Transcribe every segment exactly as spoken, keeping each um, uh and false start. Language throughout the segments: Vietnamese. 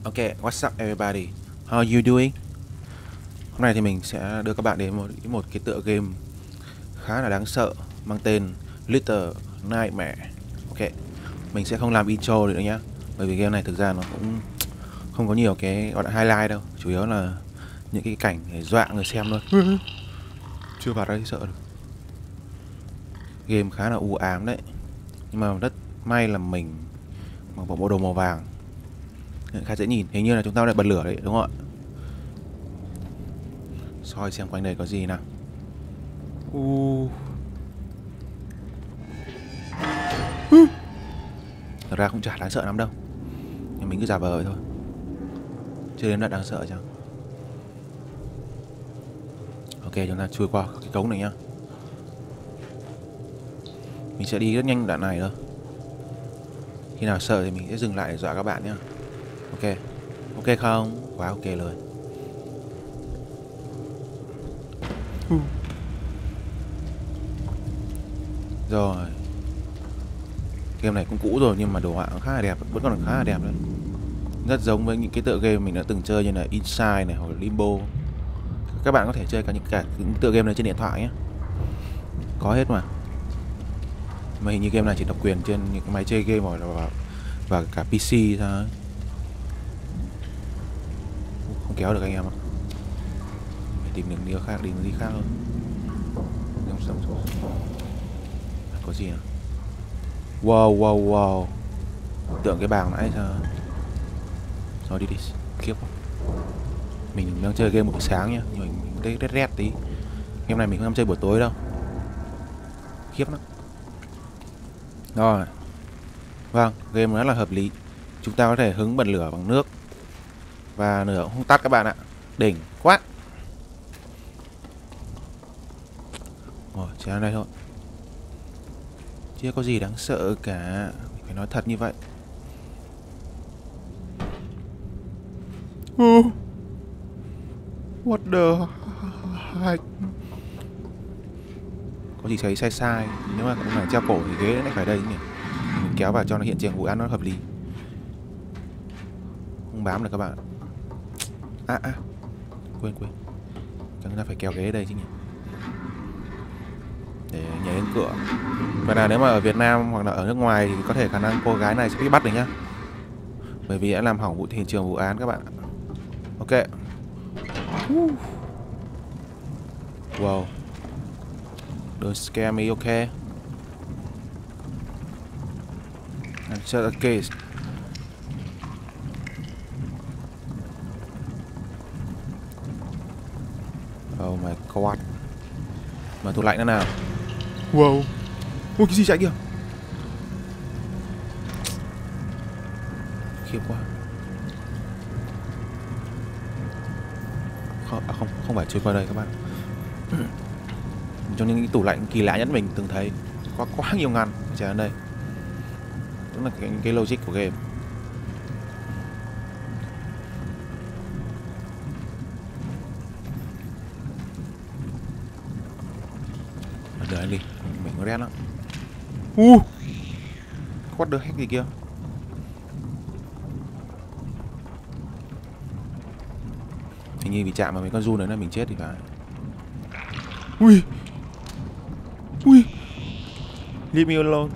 Ok, what's up everybody? How are you doing? Hôm nay thì mình sẽ đưa các bạn đến một một cái tựa game khá là đáng sợ mang tên Little Nightmare. Ok, mình sẽ không làm intro nữa nhá, bởi vì game này thực ra nó cũng không có nhiều cái gọi là highlight đâu, chủ yếu là những cái cảnh để dọa người xem thôi. Chưa vào đây sợ được. Game khá là u ám đấy, nhưng mà rất may là mình mặc bộ bộ đồ màu vàng khá dễ nhìn. Hình như là chúng ta lại bật lửa đấy, đúng không ạ? Soi xem quanh đây có gì nào. uh. Thật ra cũng chả đáng sợ lắm đâu, nhưng mình cứ giả vờ vậy thôi, chưa đến là đáng sợ chăng. Ok, chúng ta chui qua cái cống này nhá. Mình sẽ đi rất nhanh đoạn này thôi, khi nào sợ thì mình sẽ dừng lại để dọa các bạn nhá. Ok, ok không? Quá ok rồi. Rồi, game này cũng cũ rồi nhưng mà đồ họa khá là đẹp, vẫn còn khá là đẹp đấy. Rất giống với những cái tựa game mình đã từng chơi như là Inside này hoặc là Limbo. Các bạn có thể chơi cả những cả những tựa game này trên điện thoại nhé, có hết mà. Mà hình như game này chỉ độc quyền trên những cái máy chơi game hoặc là và, và cả pê xê thôi. Không kéo được anh em ạ. Phải tìm đường đi khác, đi đi khác hơn. Có gì nào? Wow wow wow. Tượng cái bảng nãy sao? Rồi đi đi. Khiếp quá. Mình đang chơi game buổi sáng nhá, nhưng mình thấy rét rét tí. Game này mình không chơi buổi tối đâu. Khiếp lắm. Rồi. Vâng, game rất là hợp lý. Chúng ta có thể hứng bật lửa bằng nước và lửa cũng không tắt các bạn ạ. Đỉnh quá. Rồi, chỉ ở đây thôi. Chưa có gì đáng sợ cả, mình phải nói thật như vậy. uh. What the heck? Có gì thấy sai sai. Nếu mà cũng phải treo cổ thì ghế lại phải đây nhỉ. Mình kéo vào cho nó hiện trường vụ án nó hợp lý, không bám được các bạn. À à, quên quên, chúng ta phải kéo ghế đây chứ nhỉ, để nhảy lên cửa. Và là nếu mà ở Việt Nam hoặc là ở nước ngoài thì có thể khả năng cô gái này sẽ bị bắt được nhá, bởi vì đã làm hỏng vụ hiện trường vụ án các bạn. Ok. Wow. Don't scare me, okay? Answer the case. Oh my god. Mở tủ lạnh nữa nào. Wow. Ôi cái gì chạy kìa. Khiếp quá. Không, à không, không phải chui qua đây các bạn. Trong những cái tủ lạnh kỳ lạ nhất mình từng thấy, có quá nhiều ngăn chạy ở đây. Tức là cái, cái logic của game. Đợi đi, mình có rét lắm. Uh, what the heck gì kia. Hình như bị chạm vào mấy con run đấy là mình chết thì phải. Ui, ui, leave me alone.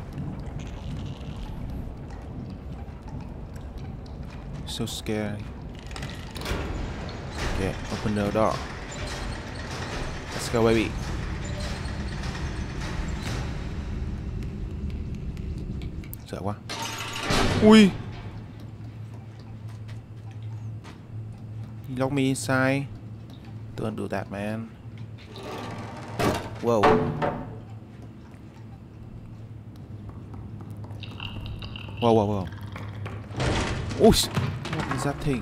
So scary. Okay, open the door. Let's go baby. Sợ quá. Ui. Lock me inside. Don't do that, man. Whoa. Whoa, whoa, whoa. Ui, what is that thing?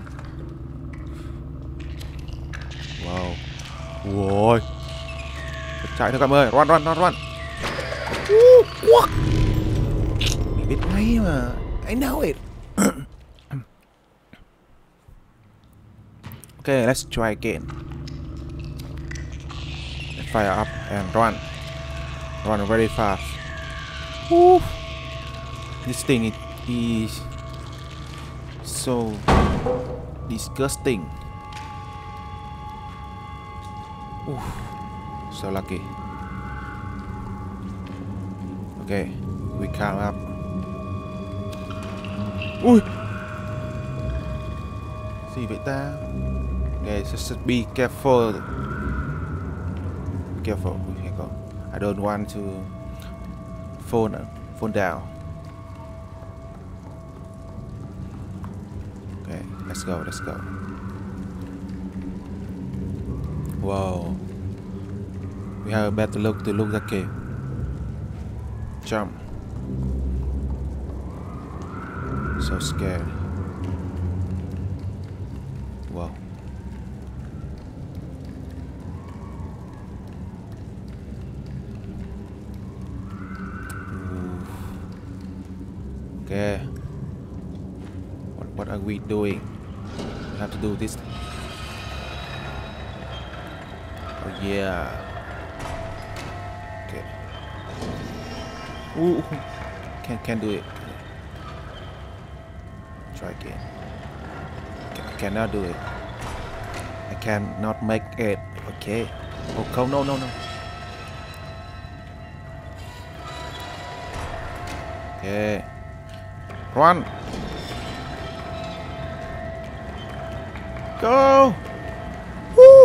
Wow. Ui. Chạy thôi các bạn ơi, run, run, run, run. Uh, mình biết ngay mà. I know it. Okay, let's try again. Let's fire up and run. Run very fast. Woo. This thing is so Disgusting. Ooh, so lucky. Okay, we climb up. Ui, gì vậy ta? Okay, so should be careful. Careful. I don't want to fall fall down. Okay, let's go. Let's go. Whoa. We have a better look to look at cave. Jump. So scary. Wow. Okay. What what are we doing? We have to do this. Oh yeah. Okay. Ooh. Can can do it. Try again. I cannot do it. I cannot make it. Okay. Oh, oh no no no. Okay. Run. Go. Woo.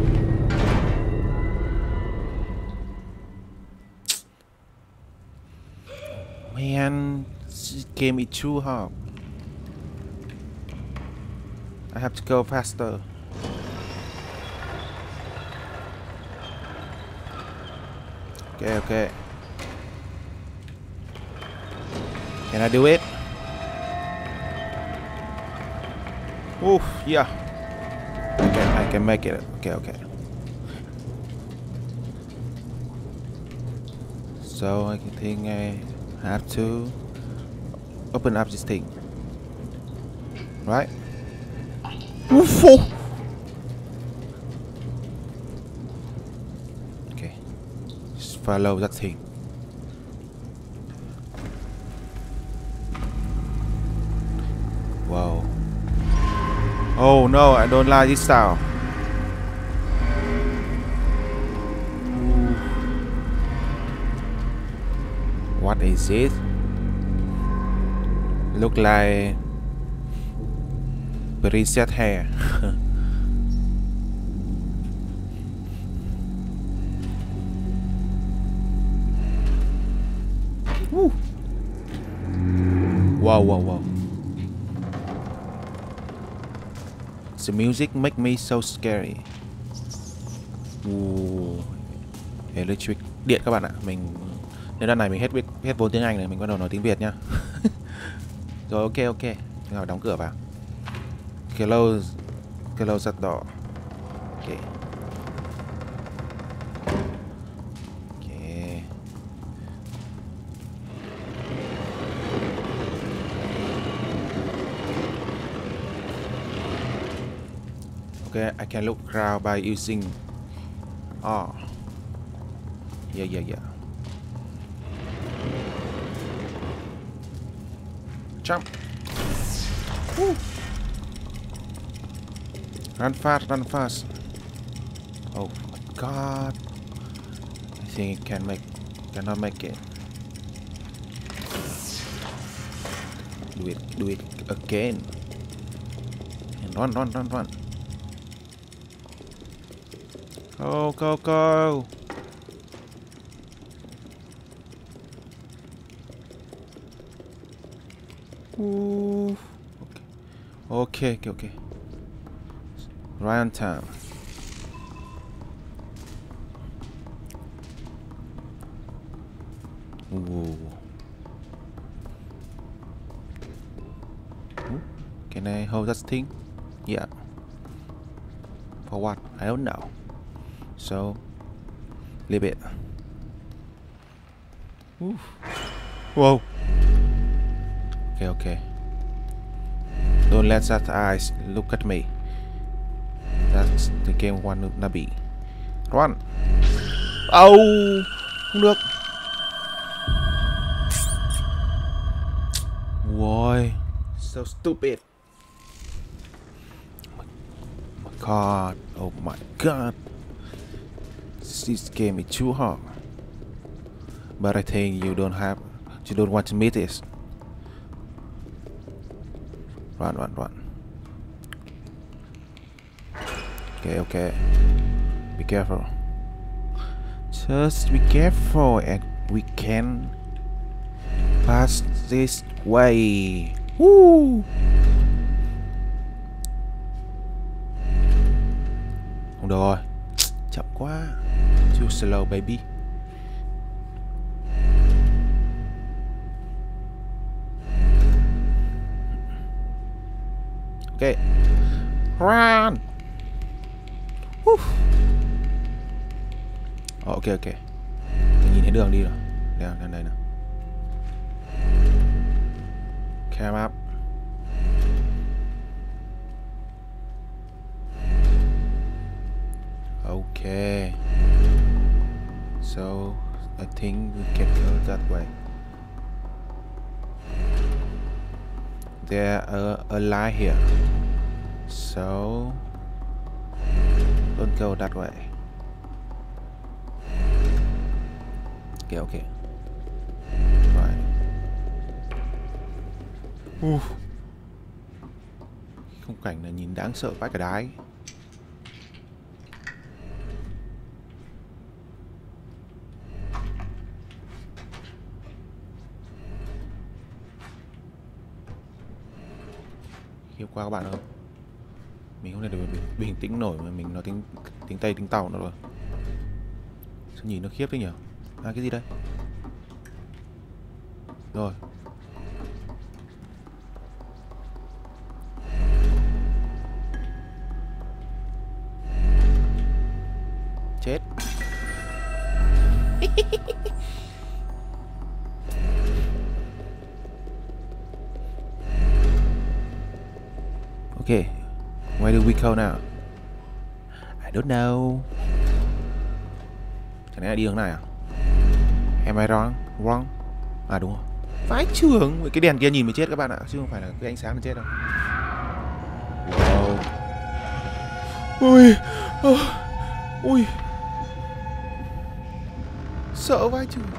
Man, this game is too hard. I have to go faster. Okay, okay. Can I do it? Oof, yeah. I can, I can make it. Okay, okay. So I think I have to open up this thing, right? Oof. Okay, just follow that thing. Wow. Oh no, I don't like this sound. What is it? Look like preset hair. Woo. Wow, wow, wow. The music make me so scary. Ooh. Electric điện các bạn ạ. Mình đến đoạn này mình hết hết vốn tiếng Anh này, mình bắt đầu nói tiếng Việt nhá. Rồi ok ok. Chúng ta đóng cửa vào. Close close that door. Ok. Ok. Okay, I can look around by using. Oh. Yeah, yeah, yeah. Jump. Woo. Run fast, run fast. Oh my god. I think it can make cannot make it. Do it, do it again. And run, run, run, run. Go, go, go. Ooh. Okay. Okay, okay, okay. Right on time. Ooh. Ooh. Can I hold that thing? Yeah. For what? I don't know. So, leave it. Ooh. Whoa. Okay, okay. Don't let that eyes look at me. That's the game one to be. Run. Oh, không được. Why? So stupid. god. Oh my god. This game is too hard. But I think you don't have, you don't want to meet this. Run, run, run. Okay, okay. Be careful. Just be careful and we can pass this way. Woo! Không được rồi. Chậm quá. Too slow baby. Ok. Run. Woo. Ok ok. Mình nhìn thấy đường đi rồi. Đây đây đây nào. Cam up. Okay. So I think we can go that way. There are a line here. So don't go that way. Okay, okay. Right. Uh. Khung cảnh này nhìn đáng sợ vãi cả đái. Khiếp qua các bạn ơi. Mình không thể được bình, bình tĩnh nổi mà mình nói tiếng tiếng Tây tiếng Tàu nữa rồi. Sao nhìn nó khiếp thế nhỉ? À cái gì đây? Rồi. Chết. Okay, where do we go now? I don't know. Chẳng lẽ là đi hướng này à? Am I wrong? Wrong? À đúng rồi. Vãi chưởng, với cái đèn kia nhìn mới chết các bạn ạ, chứ không phải là cái ánh sáng nó chết đâu. Wow. Ui, oh, ui, sợ vãi chưởng.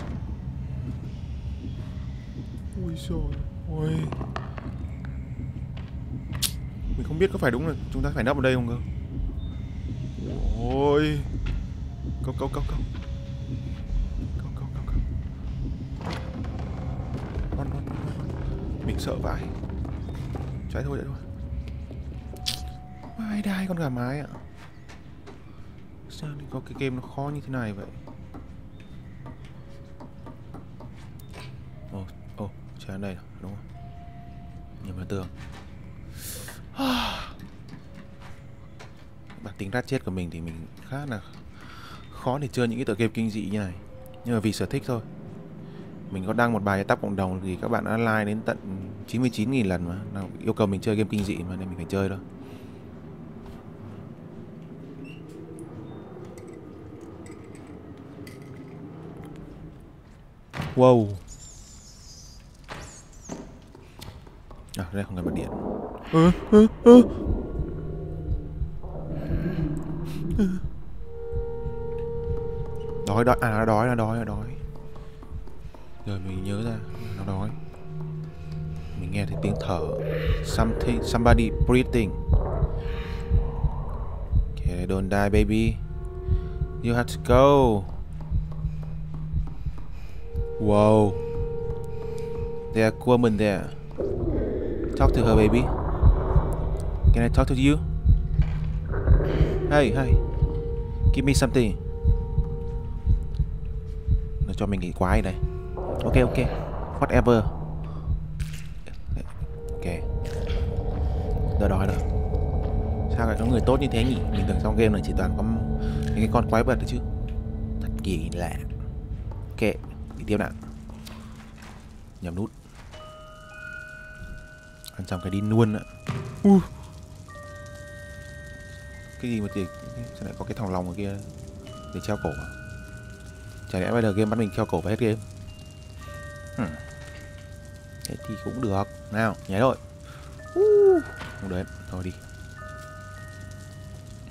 Ui trời ơi. Mình không biết có phải đúng là chúng ta phải nấp ở đây không cơ. Ôi. Câu câu câu câu. Câu câu câu câu. Con con con. Mình sợ vãi. Chạy thôi, chạy thôi. Ai đai con gà mái ạ. Sao có cái game nó khó như thế này vậy? Ồ, ồ, chạy đến đây à? Đúng không? Nhầm vào tường. Bản tính rát chết của mình thì mình khá là khó để chơi những cái tựa game kinh dị như này. Nhưng mà vì sở thích thôi. Mình có đăng một bài tab cộng đồng thì các bạn đã like đến tận chín mươi chín nghìn lần mà. Nào, yêu cầu mình chơi game kinh dị mà nên mình phải chơi thôi. Wow. À, đây không cần bật điện. Ừ, ừ, ừ. Đói, đói, à nó đói, nó đói, nó đói. Rồi mình nhớ ra, nó đói. Mình nghe thấy tiếng thở. Something, somebody breathing. Okay, don't die baby. You have to go. Wow. There's a woman there. Talk to her baby. Can I talk to you? Hey, hey. Give me something. Nó cho mình cái quái đây. Ok, ok. Whatever. Ok. Đỡ đói rồi. Sao lại có người tốt như thế nhỉ? Mình tưởng trong game này chỉ toàn có những cái con quái vật thôi chứ. Thật kỳ lạ. Ok, đi tiếp nào. Nhầm nút. Ăn trong cái đi luôn ạ. Uh. Cái gì mà thì sao lại có cái thòng lòng ở kia để treo cổ à? Chả lẽ bây giờ game bắt mình treo cổ vào hết game? Hmm. Thế thì cũng được. Nào, nhảy thôi. Uh. Không đến, thôi đi.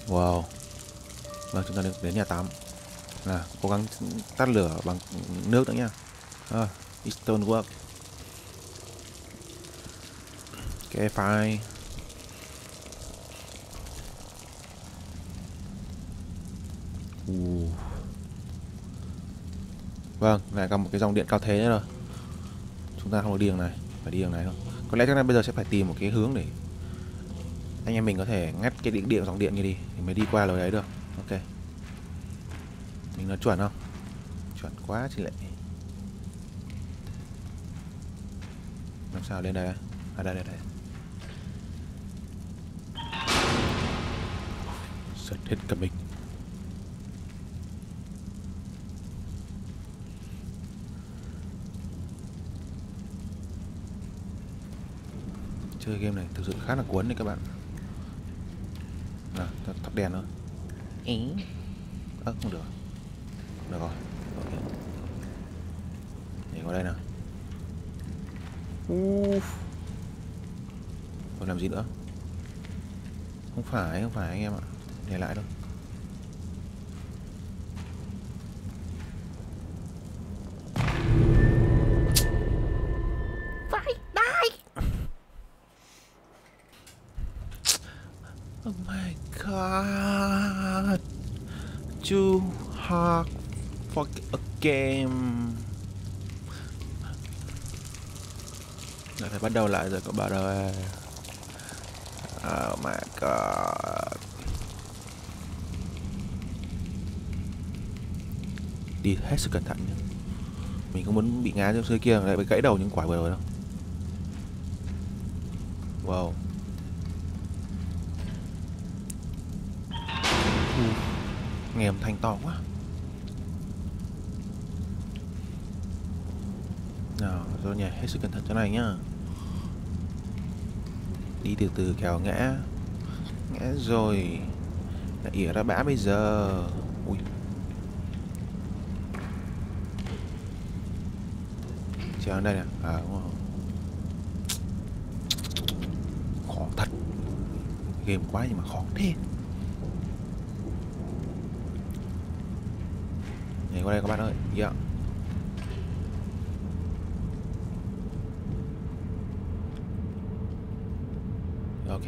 Wow. Vâng, chúng ta đến, đến nhà tắm. Là cố gắng tắt lửa bằng nước nữa nha. À, it don't work. Ok, fine. Uh. Vâng, lại gặp một cái dòng điện cao thế nữa rồi. Chúng ta không được đi đường này, phải đi đường này thôi. Có lẽ chắc là bây giờ sẽ phải tìm một cái hướng để anh em mình có thể ngắt cái điện điện dòng điện như đi thì mới đi qua lối đấy được. Ok. Mình nói chuẩn không? Chuẩn quá chị lệ. Làm sao lên đây? À đây đây đây. Giật hết cả mình. Chơi game này thực sự khá là cuốn đấy các bạn. Nào, tắt đèn nữa. Ý. Ơ, không được. Được rồi. Ok. Nhảy qua đây nào. Uff. Còn làm gì nữa? Không phải, không phải anh em ạ. Nhảy lại thôi. Phải die. Oh my god. Too hard for a game. Lại phải bắt đầu lại rồi các bạn ơi. Oh my god. Đi hết sức cẩn thận nhé. Mình không muốn bị ngã trong dưới kia lại bị gãy đầu những quả vừa rồi đâu. Wow. Uh, nghe âm thanh to quá. Nào, rồi nhỉ, hết sức cẩn thận chỗ này nhá. Đi từ từ kéo ngã. Ngã rồi. Lại ỉa ra bã bây giờ. Ui. Treo đây nè. À đúng rồi. Khó thật. Game quá nhưng mà khó thế. Nhảy qua đây các bạn ơi. Yeah. Ok.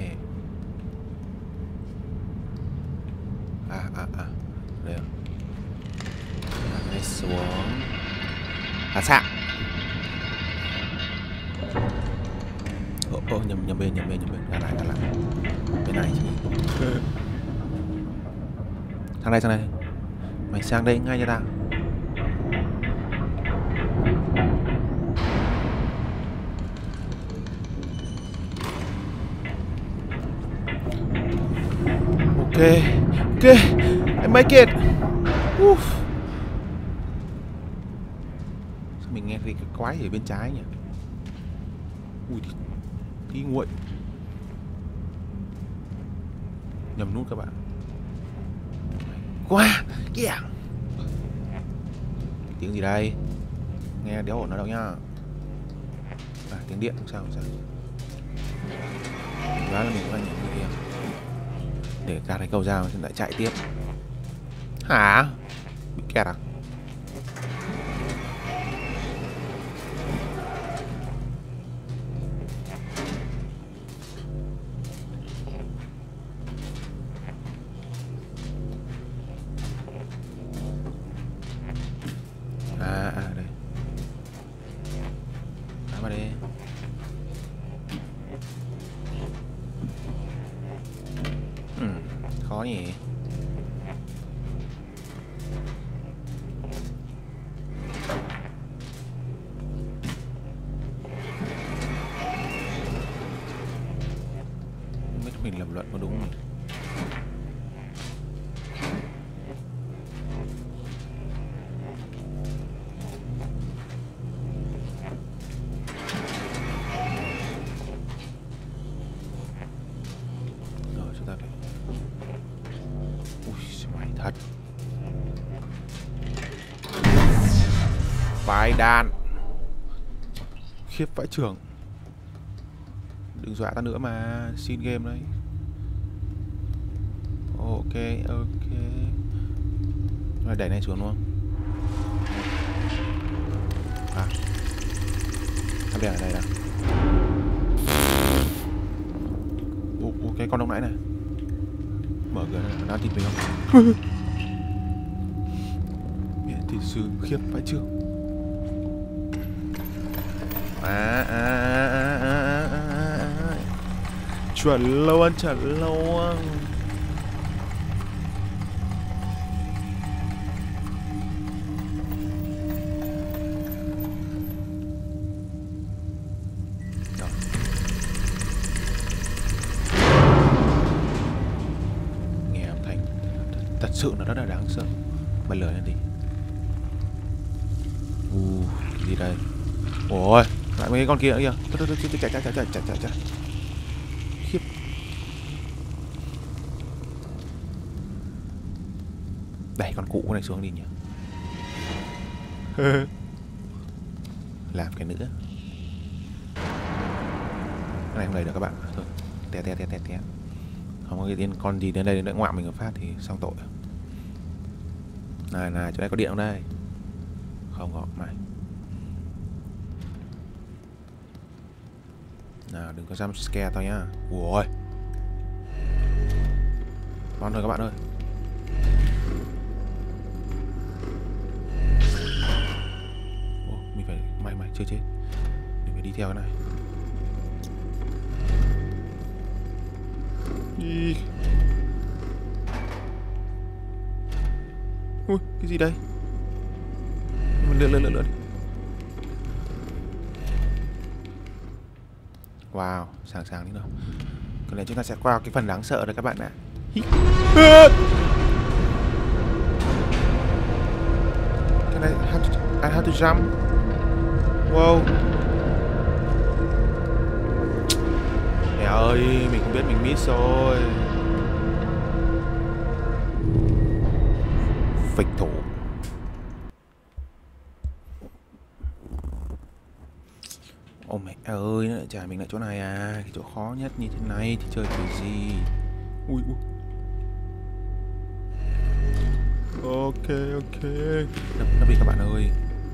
À à à. Đây à. Đây xuống. À xạ. Ô ô nhầm nhầm bên nhầm bên nhầm bên. Ra lại ra lại. Bên này chứ. Sang đây sang đây. Mày sang đây ngay cho tao. Ok, ok, I make it. Uf. Sao mình nghe thấy cái quái ở bên trái nhỉ? Ui, tí nguội. Nhầm nút các bạn. Quá, yeah. Tiếng gì đây? Nghe đéo ổn nào đâu nhá. À, tiếng điện không sao không sao. Đó là mình cũng đang nhận như kia. Để ra cái cầu dao thì lại chạy tiếp. Hả? Bị kẹt à? À à đây. Bám vào đây. Ừ, khó nhỉ. Không biết mình lập luận có đúng không? Rồi chúng ta phải. Ui, mày thật. Vài đàn. Khiếp vãi trưởng. Đừng dọa ta nữa mà. Xin game đấy. Ok, ok. Rồi đẩy này xuống đúng không? À, thằng bè ở đây nào. Ủa, ủa, cái con lúc nãy này mở cửa này, nó thịt mình không? Mẹ thịt sư khiếp phải chưa? À, à, à, à, à, à, à. Chuẩn luôn, chuẩn luôn. Thật sự nó rất là đáng sợ. Bật lửa lên đi. U uh, gì đây? Ôi, lại mấy cái con kia nữa kìa. Thôi thôi thôi, chạy chạy chạy chạy chạy chạy chạy. Khiếp. Đẩy con cụ này xuống đi nhỉ. Làm cái nữa. Cái này không lấy được các bạn. Thôi, té té té té té. Không có cái tên con gì đến đây để ngoạm mình một phát thì xong tội. Này này, chỗ này có điện không đây? Không có mày. Nào đừng có jump scare tao nhá. Ui. Con thôi các bạn ơi. Ồ, mình phải mày mày chưa chết. Mình phải đi theo cái này. Đi. Ui, cái gì đây? Mình lượn lượn lượn lượn. Wow, sàng sàng đi nào. Có lẽ chúng ta sẽ qua cái phần đáng sợ rồi các bạn ạ. Cái này have to, I have to jump. Wow. Mẹ ơi, mình không biết mình miss rồi. Phịch thủ. Ôi mẹ ơi, nó lại trả mình lại chỗ này à. Cái chỗ khó nhất như thế này thì chơi kiểu gì. Ui ui. Ok ok. Nó, nó bị các bạn ơi.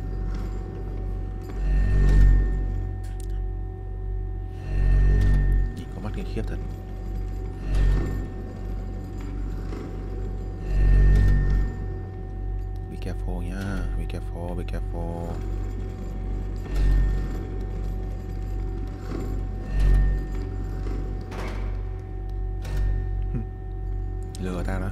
Nhìn có mắt kinh khiếp thật. Be careful nha. Be careful, be careful. Lừa ta đó.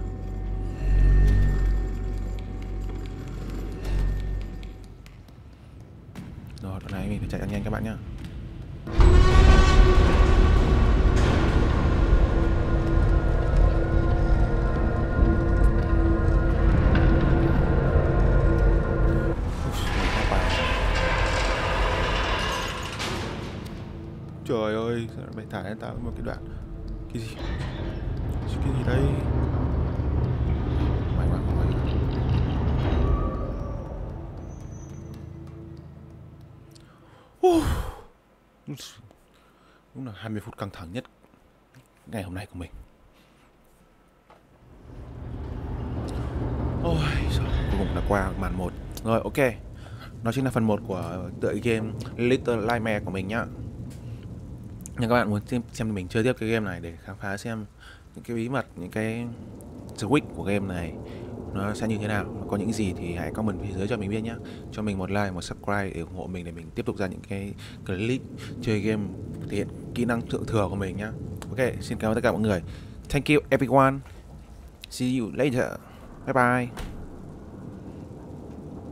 Rồi, đoạn này mình phải chạy thật nhanh các bạn nhá. Trời ơi, sao mày thả lên tao một cái đoạn. Cái gì? Cái gì đây? Mày bảo mày. Uh. Đúng là hai mươi phút căng thẳng nhất ngày hôm nay của mình. Ôi trời, cuối cùng đã qua màn một. Rồi ok. Đó chính là phần một của tựa game Little Nightmare của mình nhá. Nhưng các bạn muốn xem, xem mình chơi tiếp cái game này để khám phá xem những cái bí mật, những cái twist của game này nó sẽ như thế nào, có những gì thì hãy comment phía dưới cho mình biết nhé. Cho mình một like, một subscribe để ủng hộ mình để mình tiếp tục ra những cái clip chơi game thể hiện kỹ năng thượng thừa của mình nhé. Ok, xin cảm ơn tất cả mọi người. Thank you everyone. See you later. Bye bye.